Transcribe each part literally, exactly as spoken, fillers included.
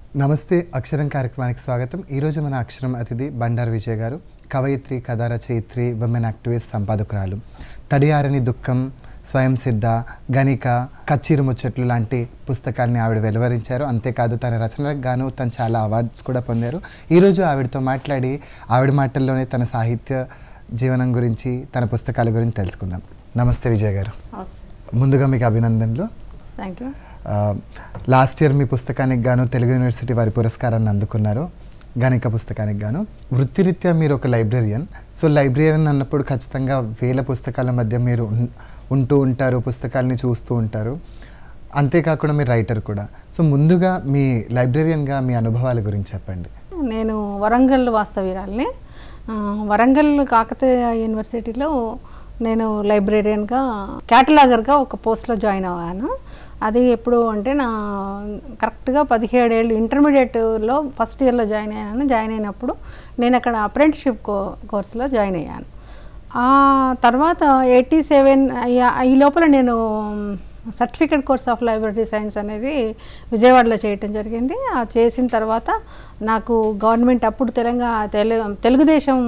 నమస్తే అక్షరం కార్యక్రమానికి స్వాగతం. ఈరోజు మన అక్షరం అతిథి బండారు విజయ్ గారు, కవయిత్రి, కథా రచయిత్రి, విమెన్ యాక్టివిస్ట్, సంపాదకురాలు. తడియారని దుఃఖం, స్వయం సిద్ధ, గణిక, కచ్చీరు ముచ్చట్లు లాంటి పుస్తకాల్ని ఆవిడ వెలువరించారు. అంతేకాదు తన రచనలకు గాను తను చాలా అవార్డ్స్ కూడా పొందారు. ఈరోజు ఆవిడతో మాట్లాడి ఆవిడ మాటల్లోనే తన సాహిత్య జీవనం గురించి, తన పుస్తకాల గురించి తెలుసుకుందాం. నమస్తే విజయ్ గారు. ముందుగా మీకు అభినందనలు. Thank you. లాస్ట్ ఇయర్ మీ పుస్తకానికి గాను తెలుగు యూనివర్సిటీ వారి పురస్కారాన్ని అందుకున్నారు, గణిక పుస్తకానికి గాను. వృత్తిరీత్యా మీరు ఒక లైబ్రేరియన్. సో లైబ్రేరియన్ అన్నప్పుడు ఖచ్చితంగా వేల పుస్తకాల మధ్య మీరు ఉంటూ ఉంటారు, పుస్తకాలని చూస్తూ ఉంటారు. అంతేకాకుండా మీరు రైటర్ కూడా. సో ముందుగా మీ లైబ్రేరియన్గా మీ అనుభవాల గురించి చెప్పండి. నేను వరంగల్ వాస్తవ్యురాలిని. వరంగల్ కాకతీయ యూనివర్సిటీలో నేను లైబ్రేరియన్గా, క్యాటలాగర్గా ఒక పోస్ట్లో జాయిన్ అయ్యాను. అది ఎప్పుడు అంటే నా కరెక్ట్గా పదిహేడేళ్ళు ఇంటర్మీడియట్లో ఫస్ట్ ఇయర్లో జాయిన్ అయ్యాను. జాయిన్ అయినప్పుడు నేను అక్కడ అప్రెంటిస్షిప్ కో కోర్సులో జాయిన్ అయ్యాను. ఆ తర్వాత ఎయిటీ సెవెన్ ఈ లోపల నేను certificate course of library science అనేది విజయవాడలో చేయటం జరిగింది. ఆ చేసిన తర్వాత నాకు గవర్నమెంట్ అప్పుడు తెలంగాణ తెలు తెలుగుదేశం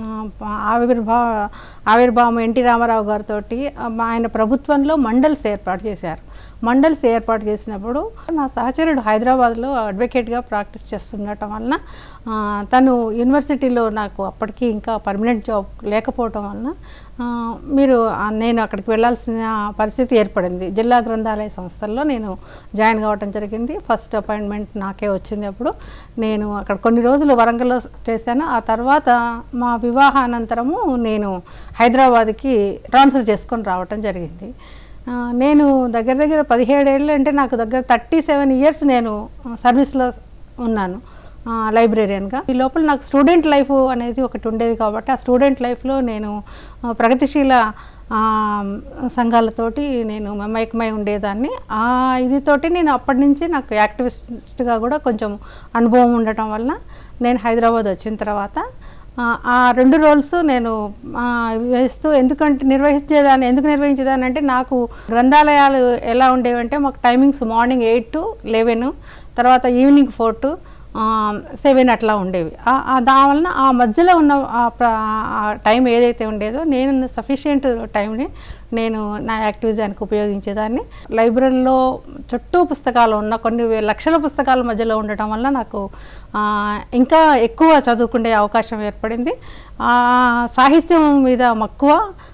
ఆవిర్భావ ఆవిర్భావం ఎన్టీ రామారావు గారితో ఆయన ప్రభుత్వంలో మండల్స్ ఏర్పాటు చేశారు. మండల్స్ ఏర్పాటు చేసినప్పుడు నా సహచరుడు హైదరాబాద్లో అడ్వకేట్గా ప్రాక్టీస్ చేస్తుండటం వలన తను యూనివర్సిటీలో నాకు అప్పటికి ఇంకా పర్మనెంట్ జాబ్ లేకపోవటం వలన మీరు నేను అక్కడికి వెళ్ళాల్సిన పరిస్థితి ఏర్పడింది. జిల్లా గ్రంథాలయ సంస్థల్లో నేను జాయిన్ కావటం జరిగింది. ఫస్ట్ అపాయింట్మెంట్ నాకే వచ్చింది. అప్పుడు నేను అక్కడ కొన్ని రోజులు వరంగల్లో చేశాను. ఆ తర్వాత మా వివాహానంతరము నేను హైదరాబాద్కి ట్రాన్స్ఫర్ చేసుకొని రావటం జరిగింది. నేను దగ్గర దగ్గర పదిహేడేళ్ళు అంటే నాకు దగ్గర థర్టీ సెవెన్ ఇయర్స్ నేను సర్వీస్లో ఉన్నాను లైబ్రేరియన్గా. ఈ లోపల నాకు స్టూడెంట్ లైఫ్ అనేది ఒకటి ఉండేది కాబట్టి ఆ స్టూడెంట్ లైఫ్లో నేను ప్రగతిశీల సంఘాలతోటి నేను మమేకమై ఉండేదాన్ని. ఆ ఇదితోటి నేను అప్పటి నుంచి నాకు యాక్టివిస్ట్గా కూడా కొంచెం అనుభవం ఉండటం వలన నేను హైదరాబాద్ వచ్చిన తర్వాత ఆ రెండు రోల్స్ నేను వేస్తూ ఎందుకంటే నిర్వహించేదాన్ని ఎందుకు నిర్వహించేదాన్ని అంటే నాకు గ్రంథాలయాలు ఎలా ఉండేవంటే మాకు timings morning eight to eleven, తర్వాత ఈవినింగ్ ఫోర్ టు సెవెన్ అట్లా ఉండేవి. దానివలన ఆ మధ్యలో ఉన్న టైం ఏదైతే ఉండేదో నేను సఫిషియెంట్ టైంని నేను నా యాక్టివిజానికి ఉపయోగించేదాన్ని. లైబ్రరీలో చుట్టూ పుస్తకాలు ఉన్న కొన్ని లక్షల పుస్తకాల మధ్యలో ఉండటం వల్ల నాకు ఇంకా ఎక్కువ చదువుకునే అవకాశం ఏర్పడింది. సాహిత్యం మీద మక్కువ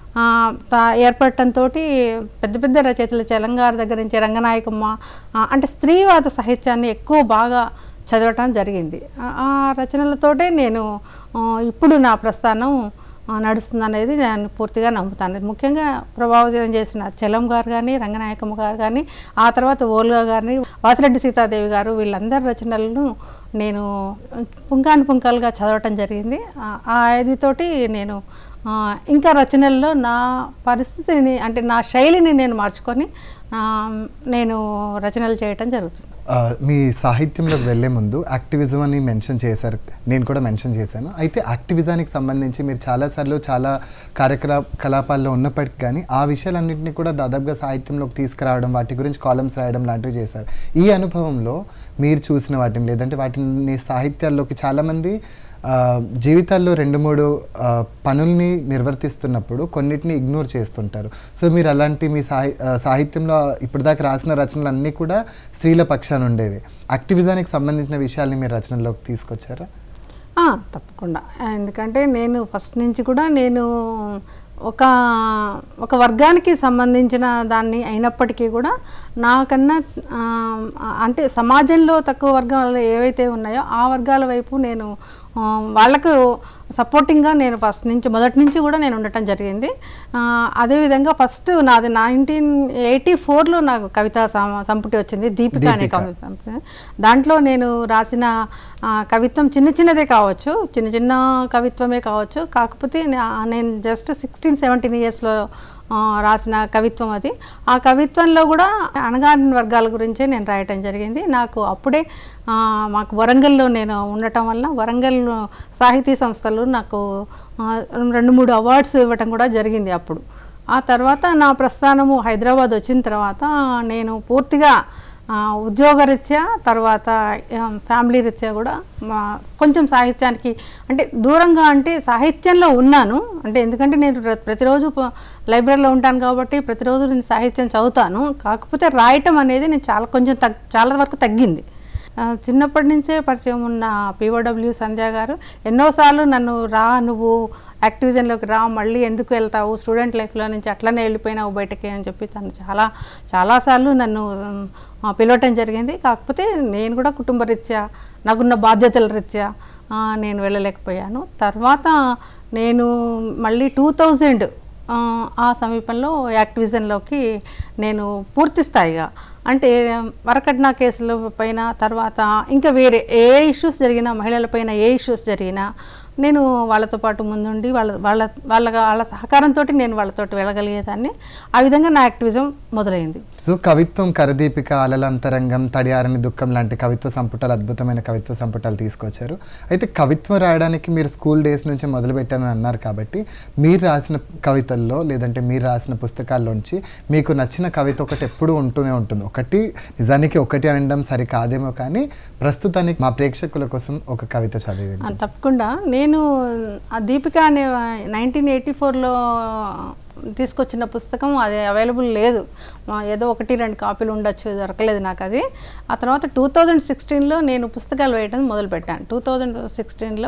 ఏర్పడటంతో పెద్ద పెద్ద రచయితలు తెలంగాణ దగ్గర నుంచి రంగనాయకమ్మ అంటే స్త్రీవాద సాహిత్యాన్ని ఎక్కువ బాగా చదవటం జరిగింది. ఆ రచనలతోటే నేను ఇప్పుడు నా ప్రస్థానం నడుస్తుంది అనేది నేను పూర్తిగా నమ్ముతాను. ముఖ్యంగా ప్రభావితం చేసిన చలం గారు కానీ, రంగనాయకమ్మ గారు కానీ, ఆ తర్వాత ఓల్గా గారిని, వాసిరెడ్డి సీతాదేవి గారు, వీళ్ళందరి రచనలను నేను పుంకాను పుంకాలుగా చదవటం జరిగింది. ఆ ఇదితోటి నేను ఇంకా రచనల్లో నా పరిస్థితిని అంటే నా శైలిని నేను మార్చుకొని నేను రచనలు చేయటం జరుగుతుంది. మీ సాహిత్యంలోకి వెళ్ళే ముందు యాక్టివిజం అని మెన్షన్ చేశారు, నేను కూడా మెన్షన్ చేశాను. అయితే యాక్టివిజానికి సంబంధించి మీరు చాలాసార్లు చాలా కార్యకలాపాల్లో ఉన్నప్పటికీ కానీ ఆ విషయాలన్నింటినీ కూడా దాదాపుగా సాహిత్యంలోకి తీసుకురావడం, వాటి గురించి కాలమ్స్ రాయడం లాంటివి చేశారు. ఈ అనుభవంలో మీరు చూసిన వాటిని లేదంటే వాటిని సాహిత్యాల్లోకి చాలామంది జీవితాల్లో రెండు మూడు పనుల్ని నిర్వర్తిస్తున్నప్పుడు కొన్నిటిని ఇగ్నోర్ చేస్తుంటారు. సో మీరు అలాంటి మీ సాహి సాహిత్యంలో ఇప్పటిదాకా రాసిన రచనలు అన్నీ కూడా స్త్రీల పక్షాన ఉండేవి. యాక్టివిజానికి సంబంధించిన విషయాల్ని మీరు రచనలోకి తీసుకొచ్చారా? తప్పకుండా. ఎందుకంటే నేను ఫస్ట్ నుంచి కూడా నేను ఒక ఒక వర్గానికి సంబంధించిన దాన్ని అయినప్పటికీ కూడా నాకన్నా అంటే సమాజంలో తక్కువ వర్గాలు ఏవైతే ఉన్నాయో ఆ వర్గాల వైపు నేను వాళ్ళకు సపోర్టింగ్గా నేను ఫస్ట్ నుంచి మొదటి నుంచి కూడా నేను ఉండటం జరిగింది. అదేవిధంగా ఫస్ట్ నాది నైన్టీన్ ఎయిటీ ఫోర్లో నాకు కవితా సంపుటి వచ్చింది, దీపిక అనే కవిత సంపుటి. దాంట్లో నేను రాసిన కవిత్వం చిన్న చిన్నదే కావచ్చు, చిన్న చిన్న కవిత్వమే కావచ్చు, కాకపోతే నేను జస్ట్ సిక్స్టీన్ సెవెంటీన్ ఇయర్స్లో రాసిన కవిత్వం అది. ఆ కవిత్వంలో కూడా అణగారిన వర్గాల గురించే నేను రాయటం జరిగింది. నాకు అప్పుడే మాకు వరంగల్లో నేను ఉండటం వల్ల వరంగల్ సాహితీ సంస్థలు నాకు రెండు మూడు అవార్డ్స్ ఇవ్వటం కూడా జరిగింది అప్పుడు. ఆ తర్వాత నా ప్రస్థానము హైదరాబాద్ వచ్చిన తర్వాత నేను పూర్తిగా ఉద్యోగరీత్యా తర్వాత ఫ్యామిలీ రీత్యా కూడా మా కొంచెం సాహిత్యానికి అంటే దూరంగా అంటే సాహిత్యంలో ఉన్నాను అంటే ఎందుకంటే నేను ప్రతిరోజు లైబ్రరీలో ఉంటాను కాబట్టి ప్రతిరోజు నేను సాహిత్యం చదువుతాను. కాకపోతే రాయటం అనేది నేను చాలా కొంచెం తగ్ చాలా వరకు తగ్గింది. చిన్నప్పటి నుంచే పరిచయం ఉన్న పీఓడబ్ల్యూ సంధ్య గారు ఎన్నోసార్లు నన్ను రా నువ్వు యాక్టివిజన్లోకి రా, మళ్ళీ ఎందుకు వెళ్తావు, స్టూడెంట్ లైఫ్లో నుంచి అట్లనే వెళ్ళిపోయినావు బయటకి అని చెప్పి తను చాలా చాలాసార్లు నన్ను పిలవటం జరిగింది. కాకపోతే నేను కూడా కుటుంబ రీత్యా నాకున్న బాధ్యతల రీత్యా నేను వెళ్ళలేకపోయాను. తర్వాత నేను మళ్ళీ టూ థౌజండ్ ఆ సమీపంలో యాక్టివిజన్లోకి నేను పూర్తి స్థాయిగా అంటే వరకట్న కేసుల పైన తర్వాత ఇంకా వేరే ఏ ఇష్యూస్ జరిగినా మహిళలపైన ఏ ఇష్యూస్ జరిగినా నేను వాళ్ళతో పాటు ముందుండి వాళ్ళ వాళ్ళ వాళ్ళ వాళ్ళ సహకారంతో నేను వాళ్ళతోటి వెళ్ళగలిగేదాన్ని. ఆ విధంగా నా యాక్టివిజం మొదలైంది. సో కవిత్వం కరదీపిక, అలలంతరంగం, తడియారని దుఃఖం లాంటి కవిత్వ సంపుటాలు, అద్భుతమైన కవిత్వ సంపుటాలు తీసుకొచ్చారు. అయితే కవిత్వం రాయడానికి మీరు స్కూల్ డేస్ నుంచి మొదలుపెట్టారని అన్నారు కాబట్టి మీరు రాసిన కవితల్లో లేదంటే మీరు రాసిన పుస్తకాల్లోంచి మీకు నచ్చిన కవిత ఒకటి ఎప్పుడూ ఉంటూనే ఉంటుంది. ఒకటి నిజానికి ఒకటి అనడం సరి కాదేమో కానీ ప్రస్తుతానికి మా ప్రేక్షకుల కోసం ఒక కవిత చదివి. తప్పకుండా. నేను ఆ దీపిక అనే నైన్టీన్ ఎయిటీ ఫోర్లో తీసుకొచ్చిన పుస్తకం అది అవైలబుల్ లేదు, ఏదో ఒకటి రెండు కాపీలు ఉండొచ్చు, దొరకలేదు నాకు అది. ఆ తర్వాత టూ థౌజండ్ సిక్స్టీన్లో నేను పుస్తకాలు వేయడం మొదలుపెట్టాను. టూ థౌజండ్ సిక్స్టీన్లో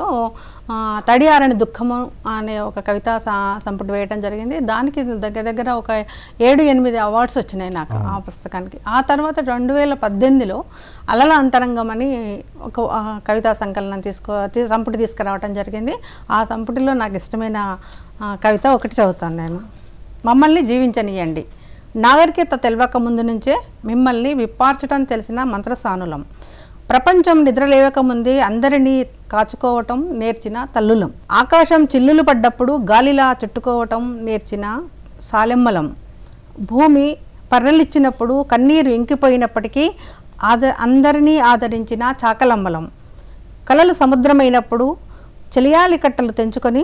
తడియారని దుఃఖము అనే ఒక కవితా సంపుటి వేయటం జరిగింది. దానికి దగ్గర దగ్గర ఒక ఏడు ఎనిమిది అవార్డ్స్ వచ్చినాయి నాకు ఆ పుస్తకానికి. ఆ తర్వాత రెండు వేల పద్దెనిమిదిలో అలల అంతరంగం అని ఒక కవితా సంకలనం తీసుకో సంపుటి తీసుకురావటం జరిగింది. ఆ సంపుటిలో నాకు ఇష్టమైన కవిత ఒకటి చదువుతాను నేను. మమ్మల్ని జీవించనియండి. నాగరికత తెలవక ముందు నుంచే మిమ్మల్ని విప్పార్చటం తెలిసిన మంత్రసానులం. ప్రపంచం నిద్రలేవక ముందే అందరినీ కాచుకోవటం నేర్చిన తల్లులం. ఆకాశం చిల్లులు పడ్డప్పుడు గాలిలా చుట్టుకోవటం నేర్చిన సాలెమ్మలం. భూమి పర్రలిచ్చినప్పుడు కన్నీరు ఇంకిపోయినప్పటికీ ఆద అందరినీ ఆదరించిన చాకలమ్మలం. కలలు సముద్రమైనప్పుడు చెలియాలి కట్టలు తెంచుకొని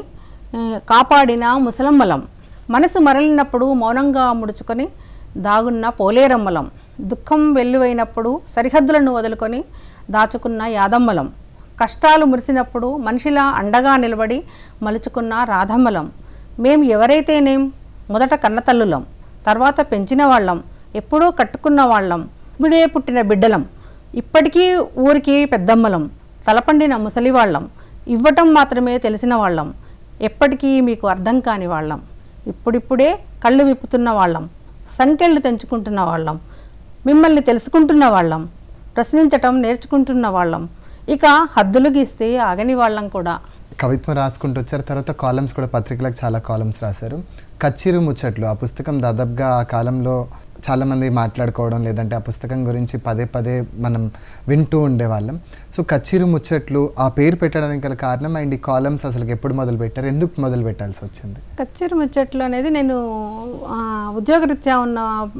కాపాడిన ముసలమ్మలం. మనసు మరలినప్పుడు మౌనంగా ముడుచుకొని దాగున్న పోలేరమ్మలం. దుఃఖం వెల్లువైనప్పుడు సరిహద్దులను వదులుకొని దాచుకున్న యాదమ్మలం. కష్టాలు మురిసినప్పుడు మనిషిలా అండగా నిలబడి మలుచుకున్న రాధమ్మలం. మేం ఎవరైతేనేం మొదట కన్నతల్లులం, తర్వాత పెంచిన వాళ్ళం, ఎప్పుడూ కట్టుకున్న వాళ్ళం, ఇప్పుడే పుట్టిన బిడ్డలం, ఇప్పటికీ ఊరికి పెద్దమ్మలం, తలపండిన ముసలివాళ్ళం, ఇవ్వటం మాత్రమే తెలిసిన వాళ్ళం, ఎప్పటికీ మీకు అర్థం కాని వాళ్ళం, ఇప్పుడిప్పుడే కళ్ళు విప్పుతున్న వాళ్ళం, సంకెళ్ళు తెంచుకుంటున్న వాళ్ళం, మిమ్మల్ని తెలుసుకుంటున్న వాళ్ళం, ప్రశ్నించటం నేర్చుకుంటున్న వాళ్ళం, ఇక హద్దులు గీస్తే ఆగని వాళ్ళం కూడా. కవిత్వం రాసుకుంటూ వచ్చారు. తర్వాత కాలమ్స్ కూడా, పత్రికలకు చాలా కాలమ్స్ రాశారు. కచ్చిరు ముచ్చట్లు ఆ పుస్తకం దాదాపుగా ఆ కాలంలో చాలామంది మాట్లాడుకోవడం లేదంటే ఆ పుస్తకం గురించి పదే పదే మనం వింటూ ఉండేవాళ్ళం. సో కచ్చిరు ముచ్చట్లు ఆ పేరు పెట్టడానికి గల కారణం అండ్ ఈ కాలమ్స్ అసలు ఎప్పుడు మొదలు పెట్టారు, ఎందుకు మొదలు పెట్టాల్సి వచ్చింది? కచ్చిరు ముచ్చట్లు అనేది నేను ఉద్యోగరీత్యా ఉన్న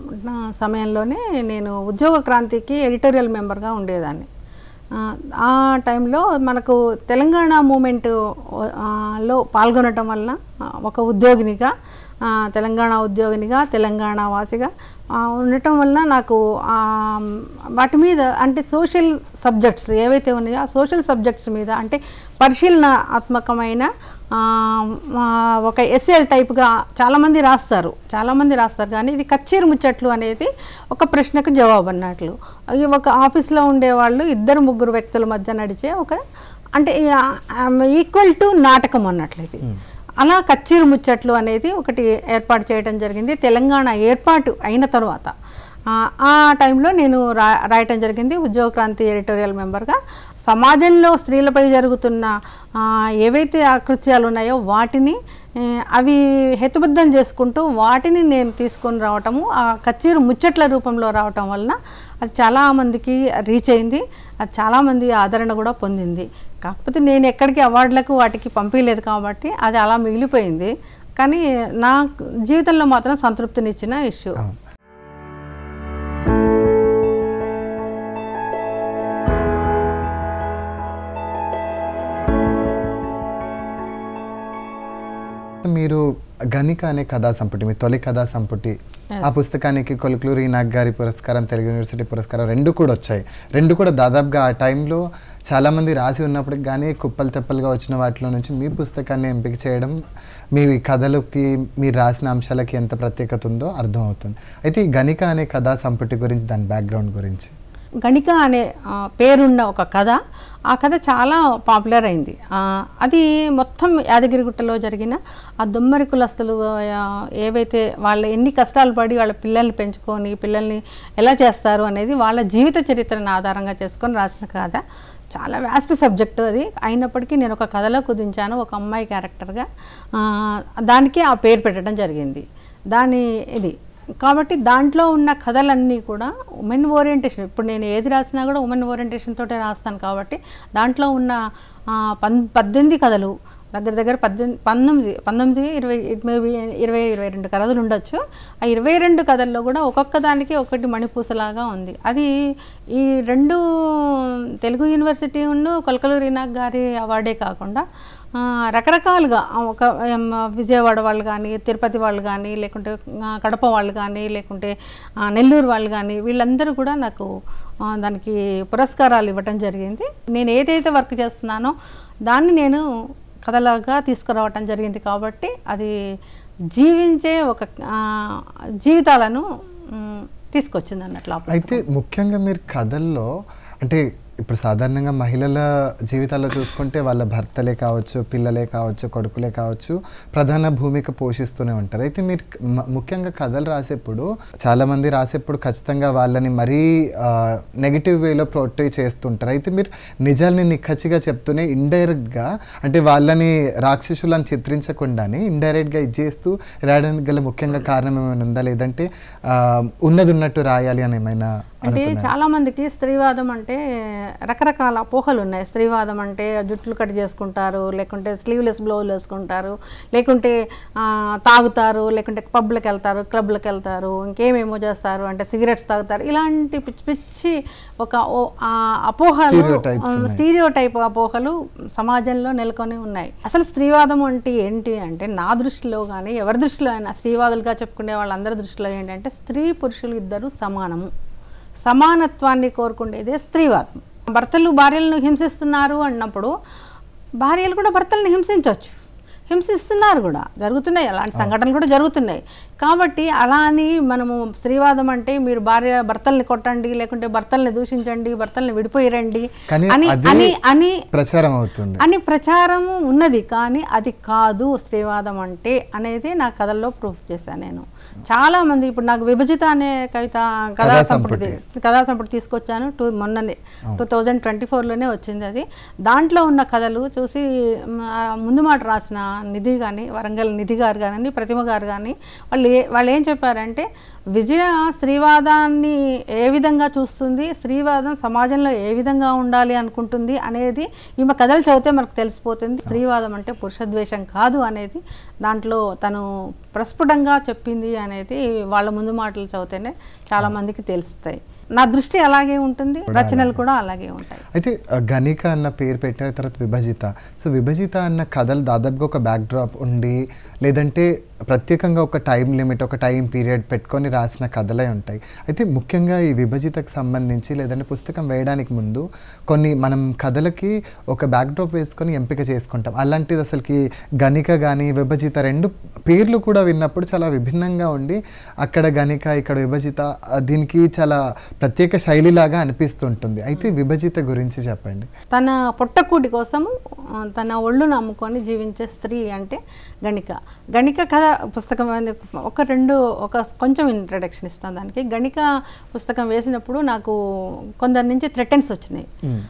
సమయంలోనే నేను ఉద్యోగ క్రాంతికి ఎడిటోరియల్ మెంబర్గా ఉండేదాన్ని. ఆ టైంలో మనకు తెలంగాణ మూమెంట్ లో పాల్గొనటం వలన ఒక ఉద్యోగినిగా, తెలంగాణ ఉద్యోగినిగా, తెలంగాణ వాసిగా ఉండటం వలన నాకు వాటి మీద అంటే సోషల్ సబ్జెక్ట్స్ ఏవైతే ఉన్నాయో ఆ సోషల్ సబ్జెక్ట్స్ మీద అంటే పరిశీలనాత్మకమైన ఒక ఎస్ఏల్ టైప్గా చాలామంది రాస్తారు చాలామంది రాస్తారు కానీ ఇది కచ్చేరు ముచ్చట్లు అనేది ఒక ప్రశ్నకు జవాబు అన్నట్లు. ఒక ఆఫీస్లో ఉండేవాళ్ళు ఇద్దరు ముగ్గురు వ్యక్తుల మధ్య నడిచే ఒక అంటే ఈక్వల్ టు నాటకం అన్నట్లయితే అలా కచ్చీరు ముచ్చట్లు అనేది ఒకటి ఏర్పాటు చేయడం జరిగింది తెలంగాణ ఏర్పాటు అయిన తర్వాత. ఆ టైంలో నేను రా రాయటం జరిగింది ఉద్యోగ క్రాంతి ఎడిటోరియల్ మెంబర్గా. సమాజంలో స్త్రీలపై జరుగుతున్న ఏవైతే అకృత్యాలు ఉన్నాయో వాటిని అవి హేతుబద్ధం చేసుకుంటూ వాటిని నేను తీసుకొని రావటము ఆ కచ్చీరు ముచ్చట్ల రూపంలో రావటం వలన అది చాలామందికి రీచ్ అయింది, అది చాలామంది ఆదరణ కూడా పొందింది. కాకపోతే నేను ఎక్కడికి అవార్డులకు వాటికి పంపించలేదు కాబట్టి అది అలా మిగిలిపోయింది. కానీ నా జీవితంలో మాత్రం సంతృప్తినిచ్చిన ఇష్యూ. మీరు గణిక అనే కథా సంపుటి, మీ తొలి కథా సంపుటి, ఆ పుస్తకానికి కొలుకులూరి నాగ్ గారి పురస్కారం, తెలుగు యూనివర్సిటీ పురస్కారం రెండు కూడా వచ్చాయి. రెండు కూడా దాదాపుగా ఆ టైంలో చాలామంది రాసి ఉన్నప్పటికి కానీ కుప్పలు తెప్పలుగా వచ్చిన వాటిలో నుంచి మీ పుస్తకాన్ని ఎంపిక చేయడం మీ కథలకి మీరు రాసిన అంశాలకి ఎంత ప్రత్యేకత ఉందో అర్థమవుతుంది. అయితే ఈ గణిక అనే కథా సంపుటి గురించి, దాని బ్యాక్గ్రౌండ్ గురించి. గణిక అనే పేరున్న ఒక కథ, ఆ కథ చాలా పాపులర్ అయింది. అది మొత్తం యాదగిరిగుట్టలో జరిగిన ఆ దొమ్మరి కులస్తులు ఏవైతే వాళ్ళ ఎన్ని కష్టాలు పడి వాళ్ళ పిల్లల్ని పెంచుకొని పిల్లల్ని ఎలా చేస్తారు అనేది వాళ్ళ జీవిత చరిత్రను ఆధారంగా చేసుకొని రాసిన కథ. చాలా వ్యాస్ట్ సబ్జెక్టు అది. అయినప్పటికీ నేను ఒక కథలో కుదించాను, ఒక అమ్మాయి క్యారెక్టర్గా. దానికి ఆ పేరు పెట్టడం జరిగింది. దాని ఇది కాబట్టి దాంట్లో ఉన్న కథలన్నీ కూడా ఉమెన్ ఓరియంటేషన్. ఇప్పుడు నేను ఏది రాసినా కూడా ఉమెన్ ఓరియంటేషన్ తోటే రాస్తాను. కాబట్టి దాంట్లో ఉన్న పన్ పద్దెనిమిది కథలు దగ్గర దగ్గర పద్దెనిమిది పంతొమ్మిది పంతొమ్మిది ఇరవై మేబీ ఇరవై ఇరవై రెండు కథలు ఉండొచ్చు. ఆ ఇరవై రెండు కథల్లో కూడా ఒక్కొక్క దానికి ఒకటి మణిపూసలాగా ఉంది. అది ఈ రెండు తెలుగు యూనివర్సిటీ ఉన్న కొలకలూరి నాగ్ గారి అవార్డే కాకుండా రకరకాలుగా ఒక విజయవాడ వాళ్ళు కానీ, తిరుపతి వాళ్ళు కానీ, లేకుంటే కడప వాళ్ళు కానీ, లేకుంటే నెల్లూరు వాళ్ళు కానీ, వీళ్ళందరూ కూడా నాకు దానికి పురస్కారాలు ఇవ్వటం జరిగింది. నేను ఏదైతే వర్క్ చేస్తున్నానో దాన్ని నేను కథలాగా తీసుకురావటం జరిగింది. కాబట్టి అది జీవించే ఒక జీవితాలను తీసుకొచ్చింది అన్నట్లు. అయితే ముఖ్యంగా మీరు కథల్లో అంటే ఇప్పుడు సాధారణంగా మహిళల జీవితాల్లో చూసుకుంటే వాళ్ళ భర్తలే కావచ్చు, పిల్లలే కావచ్చు, కొడుకులే కావచ్చు ప్రధాన భూమిక పోషిస్తూనే ఉంటారు. అయితే మీరు ముఖ్యంగా కథలు రాసేప్పుడు చాలామంది రాసేప్పుడు ఖచ్చితంగా వాళ్ళని మరీ నెగిటివ్ వేలో పోర్ట్రే చేస్తుంటారు. అయితే మీరు నిజాల్ని నిక్కచ్చిగా చెప్తూనే ఇండైరెక్ట్గా అంటే వాళ్ళని రాక్షసులను చిత్రించకుండానే ఇండైరెక్ట్గా ఇది చేస్తూ రాయడానికి గల ముఖ్యంగా కారణం ఏమైనా ఉందా, లేదంటే ఉన్నది ఉన్నట్టు రాయాలి అని ఏమైనా? అంటే చాలామందికి స్త్రీవాదం అంటే రకరకాల అపోహలు ఉన్నాయి. స్త్రీవాదం అంటే జుట్లు కట్ చేసుకుంటారు, లేకుంటే స్లీవ్లెస్ బ్లౌజులు వేసుకుంటారు, లేకుంటే తాగుతారు, లేకుంటే పబ్లకు వెళ్తారు, క్లబ్లకు వెళ్తారు, ఇంకేమేమో చేస్తారు, అంటే సిగరెట్స్ తాగుతారు. ఇలాంటి పిచ్చి పిచ్చి ఒక అపోహలు, స్టీరియో టైప్ అపోహలు సమాజంలో నెలకొని ఉన్నాయి. అసలు స్త్రీవాదం అంటే ఏంటి అంటే నా దృష్టిలో కానీ ఎవరి దృష్టిలో అయినా స్త్రీవాదులుగా చెప్పుకునే వాళ్ళందరి దృష్టిలో ఏంటంటే స్త్రీ పురుషులు ఇద్దరు సమానము, సమానత్వాన్ని కోరుకునేదే స్త్రీవాదం. భర్తలు భార్యలను హింసిస్తున్నారు అన్నప్పుడు భార్యలు కూడా భర్తలను హింసించవచ్చు, హింసిస్తున్నారు కూడా, జరుగుతున్నాయి, అలాంటి సంఘటనలు కూడా జరుగుతున్నాయి. కాబట్టి అలా అని మనము స్త్రీవాదం అంటే మీరు భార్య భర్తల్ని కొట్టండి, లేకుంటే భర్తల్ని దూషించండి, భర్తల్ని విడిపోయిరండి అని అని అని ప్రచారం అవుతుంది అని ప్రచారము ఉన్నది. కానీ అది కాదు స్త్రీవాదం అంటే అనేది నా కథల్లో ప్రూఫ్ చేశాను నేను. చాలా మంది ఇప్పుడు నాకు విభజిత అనే కవిత కథా సంపుటి కథా సంపుటి తీసుకొచ్చాను. టూ మొన్ననే టూ థౌజండ్ ట్వంటీ ఫోర్లోనే వచ్చింది అది. దాంట్లో ఉన్న కథలు చూసి ముందు మాట రాసిన నిధి కానీ, వరంగల్ నిధి గారు కానీ, ప్రతిమ గారు కానీ వాళ్ళు ఏ వాళ్ళు ఏం చెప్పారంటే విజయ స్త్రీవాదాన్ని ఏ విధంగా చూస్తుంది, స్త్రీవాదం సమాజంలో ఏ విధంగా ఉండాలి అనుకుంటుంది అనేది ఈమె కథలు చదివితే మనకు తెలిసిపోతుంది. స్త్రీవాదం అంటే పురుషద్వేషం కాదు అనేది దాంట్లో తను ప్రస్ఫుటంగా చెప్పింది అనేది వాళ్ళ ముందు మాటలు చదివితేనే చాలా మందికి తెలుస్తాయి. నా దృష్టి అలాగే ఉంటుంది, రచనలు కూడా అలాగే ఉంటాయి. అయితే గణిక అన్న పేరు పెట్టిన తర్వాత విభజిత, సో విభజిత అన్న కథలు దాదాపుగా ఒక బ్యాక్ డ్రాప్ ఉండి లేదంటే ప్రత్యేకంగా ఒక టైం లిమిట్, ఒక టైం పీరియడ్ పెట్టుకొని రాసిన కథలే ఉంటాయి. అయితే ముఖ్యంగా ఈ విభజితకు సంబంధించి లేదంటే పుస్తకం వేయడానికి ముందు కొన్ని మనం కథలకి ఒక బ్యాక్ డ్రాప్ వేసుకొని ఎంపిక చేసుకుంటాం. అలాంటిది అసలుకి గణిక కానీ విభజిత రెండు పేర్లు కూడా విన్నప్పుడు చాలా విభిన్నంగా ఉండి అక్కడ గణిక ఇక్కడ విభజిత దీనికి చాలా ప్రత్యేక శైలిలాగా అనిపిస్తుంటుంది. అయితే విభజిత గురించి చెప్పండి. తన పొట్టకూటి కోసము తన ఒళ్ళును అమ్ముకొని జీవించే స్త్రీ అంటే గణిక. గణిక కథ పుస్తకం ఒక రెండు ఒక కొంచెం ఇంట్రడక్షన్ ఇస్తాను దానికి. గణిక పుస్తకం వేసినప్పుడు నాకు కొందరి నుంచి థ్రెటన్స్ వచ్చినాయి.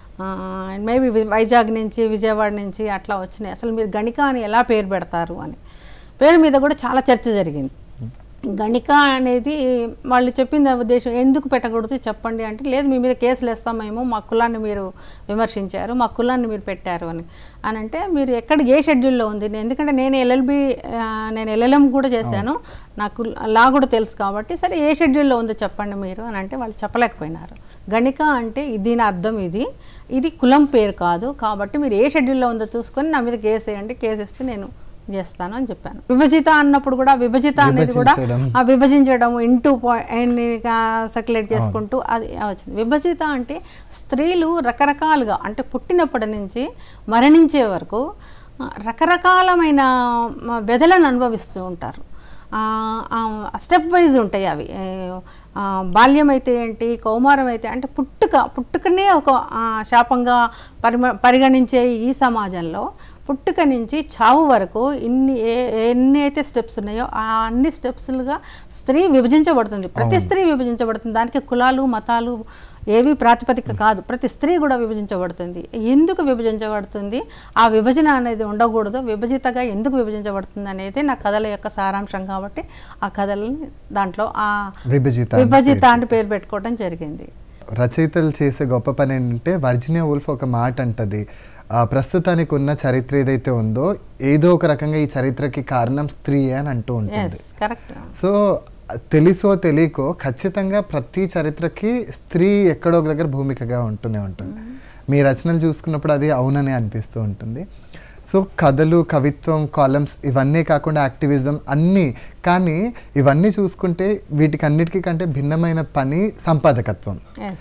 మేబీ వైజాగ్ నుంచి విజయవాడ నుంచి అట్లా వచ్చినాయి. అసలు మీరు గణిక అని ఎలా పేరు పెడతారు అని పేరు మీద కూడా చాలా చర్చ జరిగింది. గణిక అనేది వాళ్ళు చెప్పిన ఉద్దేశం ఎందుకు పెట్టకూడదు చెప్పండి అంటే, లేదు మీ మీద కేసులు వేస్తామేమో, మా కులాన్ని మీరు విమర్శించారు, మా కులాన్ని మీరు పెట్టారు అని అని అంటే మీరు ఎక్కడ ఏ షెడ్యూల్లో ఉంది, ఎందుకంటే నేను ఎల్ఎల్బి నేను ఎల్ఎల్ఎం కూడా చేశాను, నాకు లా కూడా తెలుసు కాబట్టి సరే ఏ షెడ్యూల్లో ఉందో చెప్పండి మీరు అని అంటే వాళ్ళు చెప్పలేకపోయినారు. గణిక అంటే దీని అర్థం ఇది ఇది కులం పేరు కాదు, కాబట్టి మీరు ఏ షెడ్యూల్లో ఉందో చూసుకొని నా మీద కేసు వేయండి, కేసు ఇస్తే నేను చేస్తాను అని చెప్పాను. విభజిత అన్నప్పుడు కూడా విభజిత అనేది కూడా ఆ విభజించడం ఇంటూ సర్క్యులేట్ చేసుకుంటూ అది వచ్చింది. విభజిత అంటే స్త్రీలు రకరకాలుగా అంటే పుట్టినప్పటి నుంచి మరణించే వరకు రకరకాలమైన వ్యధలను అనుభవిస్తూ ఉంటారు. స్టెప్ వైజ్ ఉంటాయి అవి. బాల్యం అయితే ఏంటి, కౌమారం అయితే అంటే పుట్టుక పుట్టుకనే ఒక శాపంగా పరిమ పరిగణించే ఈ సమాజంలో పుట్టుక నుంచి చావు వరకు ఇన్ని ఎన్ని అయితే స్టెప్స్ ఉన్నాయో ఆ అన్ని స్టెప్స్లుగా స్త్రీ విభజించబడుతుంది. ప్రతి స్త్రీ విభజించబడుతుంది. దానికి కులాలు మతాలు ఏవి ప్రాతిపదిక కాదు. ప్రతి స్త్రీ కూడా విభజించబడుతుంది. ఎందుకు విభజించబడుతుంది, ఆ విభజన అనేది ఉండకూడదు, విభజితగా ఎందుకు విభజించబడుతుంది అనేది నా కథల యొక్క సారాంశం. కాబట్టి ఆ కథలని దాంట్లో ఆ విభజిత విభజిత అని పేరు పెట్టుకోవడం జరిగింది. రచయితలు చేసే గొప్ప పని ఏంటంటే వర్జినియా వూల్ఫ్ ఒక మాట అంటది, ప్రస్తుతానికి ఉన్న చరిత్ర ఏదైతే ఉందో ఏదో ఒక రకంగా ఈ చరిత్రకి కారణం స్త్రీ అని అంటూ ఉంటుంది. సో తెలుసో తెలియకో ఖచ్చితంగా ప్రతి చరిత్రకి స్త్రీ ఎక్కడో ఒక దగ్గర భూమికగా ఉంటూనే ఉంటుంది. మీ రచనలు చూసుకున్నప్పుడు అది అవుననే అనిపిస్తూ ఉంటుంది. సో కథలు, కవిత్వం, కాలమ్స్ ఇవన్నీ కాకుండా యాక్టివిజం అన్నీ, కానీ ఇవన్నీ చూసుకుంటే వీటికి అన్నిటికీ కంటే భిన్నమైన పని సంపాదకత్వం.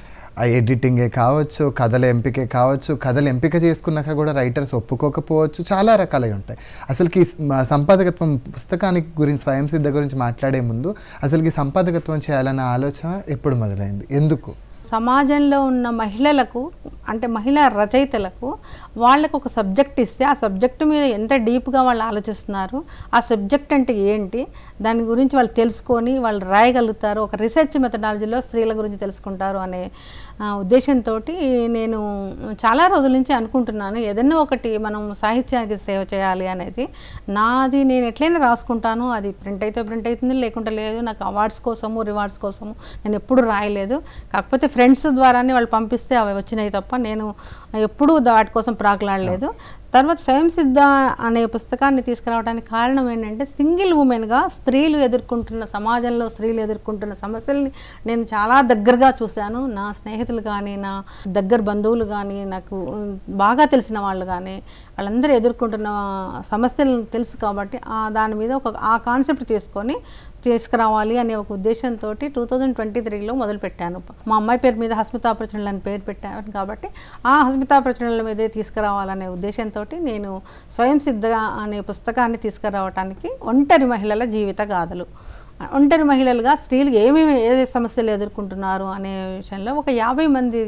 ఆ ఎడిటింగే కావచ్చు, కథల ఎంపికే కావచ్చు, కథలు ఎంపిక చేసుకున్నాక కూడా రైటర్స్ ఒప్పుకోకపోవచ్చు, చాలా రకాలవి ఉంటాయి. అసలుకి సంపాదకత్వం పుస్తకానికి గురించి, స్వయం సిద్ధ గురించి మాట్లాడే ముందు అసలుకి సంపాదకత్వం చేయాలన్న ఆలోచన ఎప్పుడు మొదలైంది, ఎందుకు? సమాజంలో ఉన్న మహిళలకు అంటే మహిళా రచయితలకు వాళ్ళకు ఒక సబ్జెక్ట్ ఇస్తే ఆ సబ్జెక్టు మీద ఎంత డీప్గా వాళ్ళు ఆలోచిస్తున్నారు, ఆ సబ్జెక్ట్ అంటే ఏంటి, దాని గురించి వాళ్ళు తెలుసుకొని వాళ్ళు రాయగలుగుతారు, ఒక రీసెర్చ్ మెథడాలజీలో స్త్రీల గురించి తెలుసుకుంటారు అనే ఉద్దేశంతో నేను చాలా రోజుల నుంచి అనుకుంటున్నాను ఏదన్నా ఒకటి మనం సాహిత్యానికి సేవ చేయాలి అనేది. నాది నేను ఎట్లయినా రాసుకుంటాను, అది ప్రింట్ అయితే ప్రింట్ అవుతుంది, లేకుంటే లేదు. నాకు అవార్డ్స్ కోసము రివార్డ్స్ కోసము నేను ఎప్పుడు రాయలేదు. కాకపోతే ఫ్రెండ్స్ ద్వారానే వాళ్ళు పంపిస్తే అవి వచ్చినాయి తప్ప నేను ఎప్పుడూ వాటి కోసం ప్రాకులాడలేదు. తర్వాత స్వయం సిద్ధ అనే పుస్తకాన్ని తీసుకురావడానికి కారణం ఏంటంటే సింగిల్ ఉమెన్గా స్త్రీలు ఎదుర్కొంటున్న, సమాజంలో స్త్రీలు ఎదుర్కొంటున్న సమస్యల్ని నేను చాలా దగ్గరగా చూశాను. నా స్నేహితులు కానీ, నా దగ్గర బంధువులు కానీ, నాకు బాగా తెలిసిన వాళ్ళు కానీ వాళ్ళందరూ ఎదుర్కొంటున్న సమస్యలను తెలుసు. కాబట్టి దాని మీద ఒక ఆ కాన్సెప్ట్ తీసుకొని తీసుకురావాలి అనే ఒక ఉద్దేశంతో టూ థౌజండ్ ట్వంటీ త్రీలో మొదలుపెట్టాను. మా అమ్మాయి పేరు మీద హస్మితా ప్రచురణలు అని పేరు పెట్టాను కాబట్టి ఆ హస్మితా ప్రచురణల మీదే తీసుకురావాలనే ఉద్దేశంతో నేను స్వయం సిద్ధ అనే పుస్తకాన్ని తీసుకురావడానికి ఒంటరి మహిళల జీవిత గాథలు, ఒంటరి మహిళలుగా స్త్రీలు ఏమేమి ఏ సమస్యలు ఎదుర్కొంటున్నారు అనే విషయంలో ఒక యాభై మంది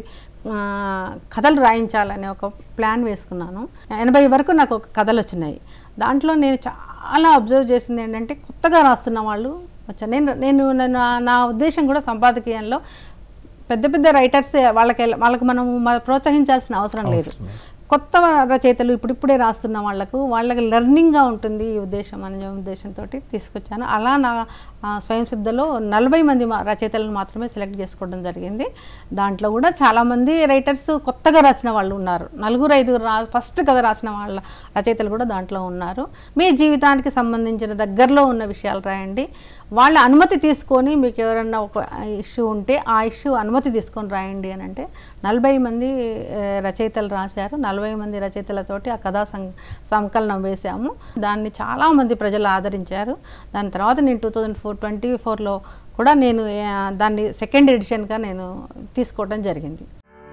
కథలు రాయించాలనే ఒక ప్లాన్ వేసుకున్నాను. ఎనభై వరకు నాకు ఒక కథలు వచ్చినాయి. దాంట్లో నేను చాలా అబ్జర్వ్ చేసింది ఏంటంటే కొత్తగా రాస్తున్న వాళ్ళు వచ్చారు. నేను నేను నా ఉద్దేశం కూడా సంపాదకీయంలో పెద్ద పెద్ద రైటర్స్ వాళ్ళకి వాళ్ళకి మనం ప్రోత్సహించాల్సిన అవసరం లేదు. కొత్త రచయితలు ఇప్పుడిప్పుడే రాస్తున్న వాళ్ళకు వాళ్ళకి లెర్నింగ్గా ఉంటుంది ఈ ఉద్దేశం అనే ఉద్దేశంతో తీసుకొచ్చాను. అలా నా స్వయం సిద్ధలో నలభై మంది రచయితలను మాత్రమే సెలెక్ట్ చేసుకోవడం జరిగింది. దాంట్లో కూడా చాలామంది రైటర్స్ కొత్తగా రాసిన వాళ్ళు ఉన్నారు. నలుగురు ఐదుగురు రా ఫస్ట్ కథ రాసిన వాళ్ళ రచయితలు కూడా దాంట్లో ఉన్నారు. మీ జీవితానికి సంబంధించిన దగ్గరలో ఉన్న విషయాలు రాయండి, వాళ్ళ అనుమతి తీసుకొని మీకు ఎవరన్నా ఒక ఇష్యూ ఉంటే ఆ ఇష్యూ అనుమతి తీసుకొని రాయండి అని అంటే నలభై మంది రచయితలు రాశారు. నలభై మంది రచయితలతోటి ఆ కథా సం సంకలనం వేశాము. దాన్ని చాలామంది ప్రజలు ఆదరించారు. దాని తర్వాత నేను టూ థౌజండ్ ఫోర్ ట్వంటీ ఫోర్లో కూడా నేను దాన్ని సెకండ్ ఎడిషన్గా నేను తీసుకోవడం జరిగింది.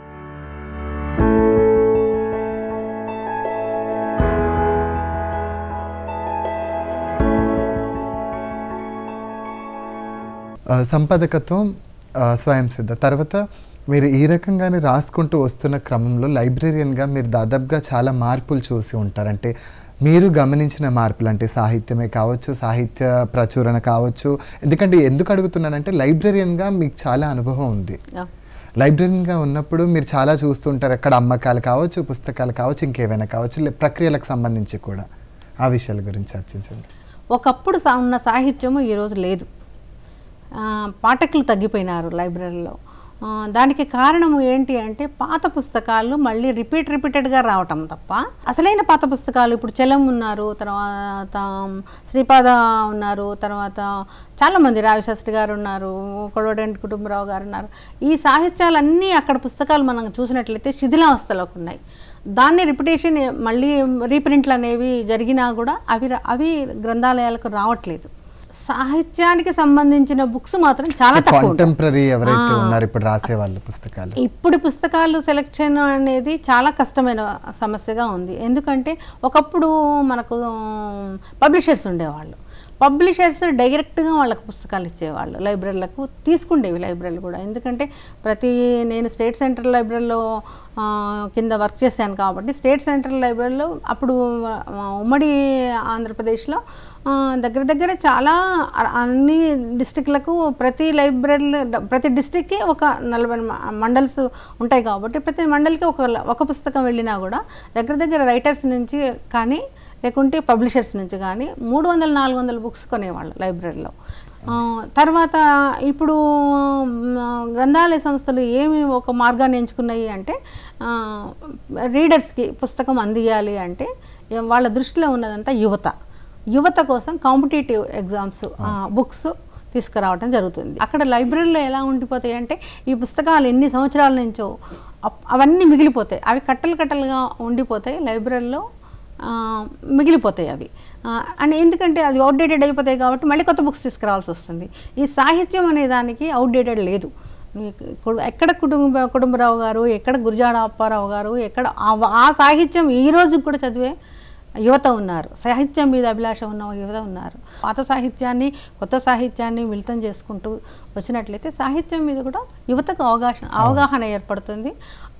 సంపాదకత్వం, స్వయం సిద్ధ తర్వాత మీరు ఈ రకంగానే రాసుకుంటూ వస్తున్న క్రమంలో లైబ్రేరియన్గా మీరు దాదాపుగా చాలా మార్పులు చూసి ఉంటారు. అంటే మీరు గమనించిన మార్పులు, అంటే సాహిత్యమే కావచ్చు, సాహిత్య ప్రచురణ కావచ్చు. ఎందుకంటే ఎందుకు అడుగుతున్నానంటే లైబ్రేరియన్గా మీకు చాలా అనుభవం ఉంది. లైబ్రేరియన్గా ఉన్నప్పుడు మీరు చాలా చూస్తుంటారు, అక్కడ అమ్మకాలు కావచ్చు, పుస్తకాలు కావచ్చు, ఇంకేమైనా కావచ్చు, ప్రక్రియలకు సంబంధించి కూడా. ఆ విషయాల గురించి చర్చించండి. ఒకప్పుడు ఉన్న సాహిత్యము ఈరోజు లేదు. పాఠకులు తగ్గిపోయినారు లైబ్రరీలో. దానికి కారణము ఏంటి అంటే పాత పుస్తకాలు మళ్ళీ రిపీట్ రిపీటెడ్గా రావటం తప్ప అసలైన పాత పుస్తకాలు ఇప్పుడు చలం ఉన్నారు, తర్వాత శ్రీపాద ఉన్నారు, తర్వాత చాలామంది రావిశాస్త్రి గారు ఉన్నారు, కొడవటిగంటి కుటుంబరావు గారు ఉన్నారు. ఈ సాహిత్యాలన్నీ అక్కడ పుస్తకాలు మనం చూసినట్లయితే శిథిలావస్థలోకి ఉన్నాయి. దాన్ని రిపిటేషన్ మళ్ళీ రీప్రింట్లు అనేవి జరిగినా కూడా అవి అవి గ్రంథాలయాలకు రావట్లేదు. సాహిత్యానికి సంబంధించిన బుక్స్ మాత్రం చాలా తక్కువ. కాంటెంపరరీ ఎవరైతే ఉన్నారు ఇప్పుడు రాసే వాళ్ళ పుస్తకాలు, ఇప్పుడు పుస్తకాలు సెలెక్షన్ అనేది చాలా కష్టమైన సమస్యగా ఉంది. ఎందుకంటే ఒకప్పుడు మనకు పబ్లిషర్స్ ఉండేవాళ్ళు, పబ్లిషర్స్ డైరెక్ట్గా వాళ్ళకు పుస్తకాలు ఇచ్చేవాళ్ళు, లైబ్రరీలకు తీసుకుండేవి లైబ్రరీలు కూడా. ఎందుకంటే ప్రతి నేను స్టేట్ సెంట్రల్ లైబ్రరీలో కింద వర్క్ చేశాను కాబట్టి స్టేట్ సెంట్రల్ లైబ్రరీలో అప్పుడు ఉమ్మడి ఆంధ్రప్రదేశ్లో దగ్గర దగ్గర చాలా అన్ని డిస్టిక్లకు ప్రతి లైబ్రరీ ప్రతి డిస్టిక్కి ఒక నలభై మండల్స్ ఉంటాయి కాబట్టి ప్రతి మండలికి ఒక ఒక పుస్తకం వెళ్ళినా కూడా దగ్గర దగ్గర రైటర్స్ నుంచి కానీ లేకుంటే పబ్లిషర్స్ నుంచి కానీ మూడు వందల నాలుగు వందల బుక్స్ కొనేవాళ్ళు లైబ్రరీలో. తర్వాత ఇప్పుడు గ్రంథాలయ సంస్థలు ఏమి ఒక మార్గాన్ని ఎంచుకున్నాయి అంటే రీడర్స్కి పుస్తకం అందియాలి అంటే వాళ్ళ దృష్టిలో ఉన్నదంతా యువత యువత కోసం కాంపిటేటివ్ ఎగ్జామ్స్ బుక్స్ తీసుకురావడం జరుగుతుంది. అక్కడ లైబ్రరీలో ఎలా ఉండిపోతాయి అంటే ఈ పుస్తకాలు ఎన్ని సంవత్సరాల నుంచో అవన్నీ మిగిలిపోతాయి, అవి కట్టలు కట్టలుగా ఉండిపోతాయి లైబ్రరీలో, మిగిలిపోతాయి అవి. అండ్ ఎందుకంటే అది అవుట్డేటెడ్ అయిపోతాయి కాబట్టి మళ్ళీ కొత్త బుక్స్ తీసుకురావాల్సి వస్తుంది. ఈ సాహిత్యం అనే దానికి అవుట్డేటెడ్ లేదు. ఎక్కడ కుటుంబ కుటుంబరావు గారు, ఎక్కడ గురజాడ అప్పారావు గారు, ఎక్కడ ఆ సాహిత్యం ఈ రోజు కూడా చదివే యువత ఉన్నారు, సాహిత్యం మీద అభిలాష ఉన్న యువత ఉన్నారు. పాత సాహిత్యాన్ని కొత్త సాహిత్యాన్ని మిళితం చేసుకుంటూ వచ్చినట్లయితే సాహిత్యం మీద కూడా యువతకు అవగాహన అవగాహన ఏర్పడుతుంది.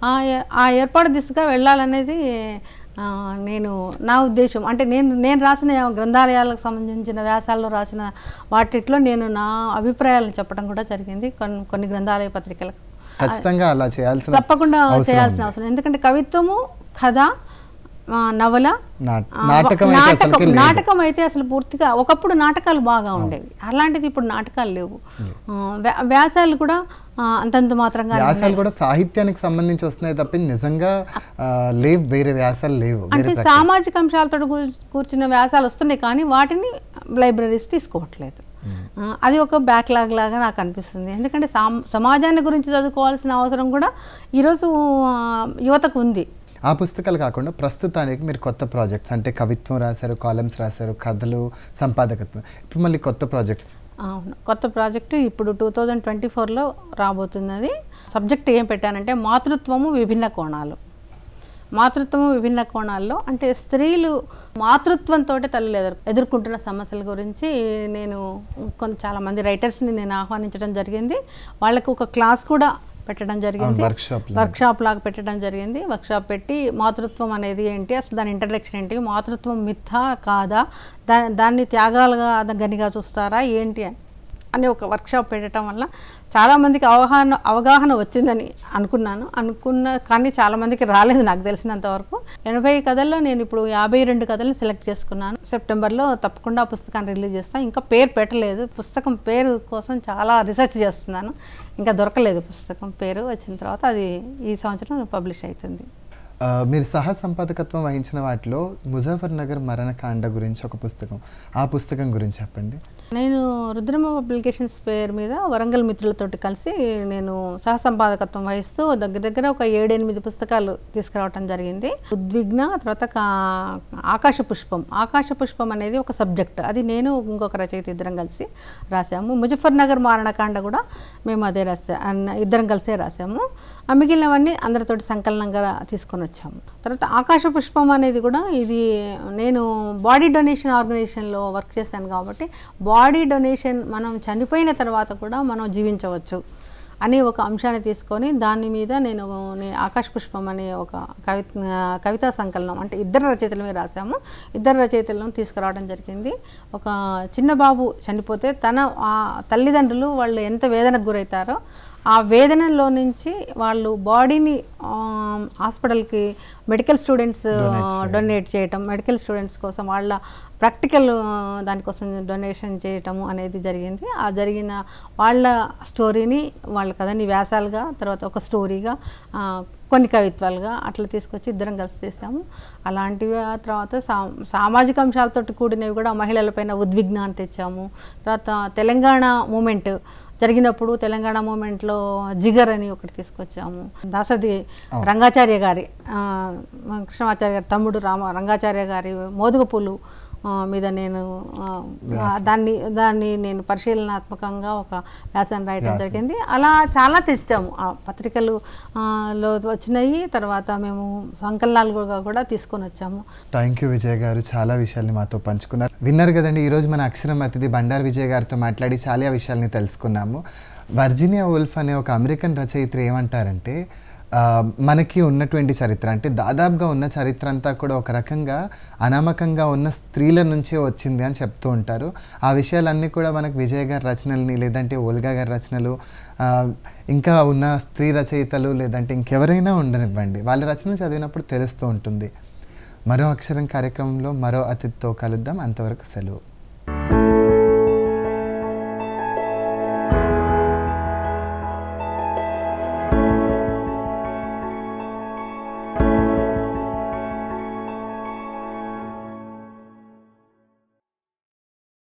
ఆ ఏర్పాటు దిశగా వెళ్ళాలనేది నేను నా ఉద్దేశం. అంటే నేను నేను రాసిన గ్రంథాలయాలకు సంబంధించిన వ్యాసాల్లో రాసిన వాటిలో నేను నా అభిప్రాయాలను చెప్పడం కూడా జరిగింది కొన్ని కొన్ని గ్రంథాలయ పత్రికలకు. ఖచ్చితంగా అలా చేయాల్సిన తప్పకుండా చేయాల్సిన అవసరం. ఎందుకంటే కవిత్వము, కథ, నవల, నాటకం నాటకం అయితే అసలు పూర్తిగా ఒకప్పుడు నాటకాలు బాగా ఉండేవి, అలాంటిది ఇప్పుడు నాటకాలు లేవు. వ్యాసాలు కూడా అంతంత మాత్రంగా, వ్యాసాలు కూడా సాహిత్యానికి సంబంధించి వస్తున్నాయి తప్ప నిజంగా లేవు, వేరే వ్యాసాలు లేవు. అంటే సామాజిక అంశాలతో కూర్చున్న వ్యాసాలు వస్తున్నాయి కానీ వాటిని లైబ్రరీస్ తీసుకోవట్లేదు. అది ఒక బ్యాక్లాగ్ లాగా నాకు అనిపిస్తుంది. ఎందుకంటే సమాజాన్ని గురించి చదువుకోవాల్సిన అవసరం కూడా ఈరోజు యువతకు ఉంది. ఆ పుస్తకాలు కాకుండా ప్రస్తుతానికి మీరు కొత్త ప్రాజెక్ట్స్ అంటే కవిత్వం రాశారు, కాలమ్స్ రాశారు, కథలు, సంపాదకత్వం, ఇప్పుడు మళ్ళీ కొత్త ప్రాజెక్ట్స్. అవును, కొత్త ప్రాజెక్టు ఇప్పుడు టూ థౌజండ్ ట్వంటీ ఫోర్లో రాబోతున్నది. సబ్జెక్ట్ ఏం పెట్టానంటే మాతృత్వము విభిన్న కోణాలు. మాతృత్వము విభిన్న కోణాల్లో అంటే స్త్రీలు మాతృత్వంతో తల్లులు ఎదురు ఎదుర్కొంటున్న సమస్యల గురించి నేను కొంత చాలామంది రైటర్స్ని నేను ఆహ్వానించడం జరిగింది. వాళ్ళకు ఒక క్లాస్ కూడా పెట్టడం జరిగింది, వర్క్షాప్ లాగా పెట్టడం జరిగింది. వర్క్షాప్ పెట్టి మాతృత్వం అనేది ఏంటి, అసలు దాని ఇంట్రడక్షన్ ఏంటి, మాతృత్వం మిథ్యా కాదా, దా దాన్ని త్యాగాలుగా గనిగా చూస్తారా ఏంటి అని ఒక వర్క్షాప్ పెట్టడం వల్ల చాలామందికి అవగాహన అవగాహన వచ్చిందని అనుకున్నాను అనుకున్న కానీ చాలామందికి రాలేదు నాకు తెలిసినంతవరకు. ఎనభై కథల్లో నేను ఇప్పుడు యాభై రెండు కథలను సెలెక్ట్ చేసుకున్నాను. సెప్టెంబర్లో తప్పకుండా పుస్తకాన్ని రిలీజ్ చేస్తాను. ఇంకా పేరు పెట్టలేదు, పుస్తకం పేరు కోసం చాలా రీసెర్చ్ చేస్తున్నాను, ఇంకా దొరకలేదు పుస్తకం పేరు. వచ్చిన తర్వాత అది ఈ సంవత్సరం పబ్లిష్ అవుతుంది. మీరు సహా సంపాదకత్వం వహించిన వాటిలో ముజఫర్ నగర్ మరణకాండ గురించి ఒక పుస్తకం, ఆ పుస్తకం గురించి చెప్పండి. నేను రుద్రమ పబ్లికేషన్స్ పేరు మీద వరంగల్ మిత్రులతోటి కలిసి నేను సహ సంపాదకత్వం వహిస్తూ దగ్గర దగ్గర ఒక ఏడెనిమిది పుస్తకాలు తీసుకురావటం జరిగింది. ఉద్విగ్న, తర్వాత ఆకాశ పుష్పం. ఆకాశ పుష్పం అనేది ఒక సబ్జెక్ట్, అది నేను ఇంకొక రచయిత ఇద్దరం కలిసి రాసాము. ముజఫర్ నగర్ మరణకాండ కూడా మేము అదే రాసా ఇద్దరం కలిసే రాసాము. ఆ మిగిలినవన్నీ అందరితోటి సంకలనంగా తీసుకొని వచ్చాము. తర్వాత ఆకాశ పుష్పం అనేది కూడా ఇది నేను బాడీ డొనేషన్ ఆర్గనైజేషన్లో వర్క్ చేశాను కాబట్టి బాడీ డొనేషన్ మనం చనిపోయిన తర్వాత కూడా మనం జీవించవచ్చు అనే ఒక అంశాన్ని తీసుకొని దాని మీద నేను ఆకాశ పుష్పం అనే ఒక కవి కవితా సంకలనం అంటే ఇద్దరు రచయితల మీద రాసాము. ఇద్దరు రచయితలను తీసుకురావడం జరిగింది. ఒక చిన్న బాబు చనిపోతే తన తల్లిదండ్రులు వాళ్ళు ఎంత వేదనకు గురవుతారో ఆ వేదనలో నుంచి వాళ్ళు బాడీని హాస్పిటల్కి మెడికల్ స్టూడెంట్స్ డొనేట్ చేయటం, మెడికల్ స్టూడెంట్స్ కోసం వాళ్ళ ప్రాక్టికల్ దానికోసం డొనేషన్ చేయటము అనేది జరిగింది. ఆ జరిగిన వాళ్ళ స్టోరీని వాళ్ళ కథని వ్యాసాలుగా, తర్వాత ఒక స్టోరీగా, కొన్ని కవిత్వాలుగా అట్లా తీసుకొచ్చి ఇద్దరం కలిసి తీసాము. అలాంటివి తర్వాత సా సామాజిక అంశాలతో కూడినవి కూడా మహిళలపైన ఉద్విగ్నాన్ని తెచ్చాము. తర్వాత తెలంగాణ మూమెంట్ జరిగినప్పుడు తెలంగాణ మూమెంట్లో జిగర్ అని ఒకటి తీసుకొచ్చాము. దాసది రంగాచార్య గారి కృష్ణమాచార్య గారి తమ్ముడు రామ రంగాచార్య గారి మోదుగపూలు మీద నేను దాన్ని దాన్ని నేను పరిశీలనాత్మకంగా ఒక వ్యాసాన్ని రాయడం జరిగింది. అలా చాలా తెచ్చాము. ఆ పత్రికలు లో వచ్చినాయి. తర్వాత మేము సంకలనాలుగా కూడా తీసుకొని వచ్చాము. థ్యాంక్ యూ విజయ్ గారు, చాలా విషయాల్ని మాతో పంచుకున్నారు. విన్నారు కదండి, ఈరోజు మన అక్షరం అతిథి బండారు విజయ్ గారితో మాట్లాడి చాలా విషయాల్ని తెలుసుకున్నాము. వర్జీనియా వుల్ఫ్ అనే ఒక అమెరికన్ రచయిత్రి ఏమంటారంటే, మనకి ఉన్నటువంటి చరిత్ర అంటే దాదాపుగా ఉన్న చరిత్ర అంతా కూడా ఒక రకంగా అనామకంగా ఉన్న స్త్రీల నుంచే వచ్చింది అని చెప్తూ ఉంటారు. ఆ విషయాలన్నీ కూడా మనకు విజయ్ గారి రచనల్ని, లేదంటే ఓల్గా గారి రచనలు, ఇంకా ఉన్న స్త్రీ రచయితలు, లేదంటే ఇంకెవరైనా ఉండనివ్వండి, వాళ్ళ రచనలు చదివినప్పుడు తెలుస్తూ ఉంటుంది. మరో అక్షరం కార్యక్రమంలో మరో అతిథితో కలుద్దాం. అంతవరకు సెలవు.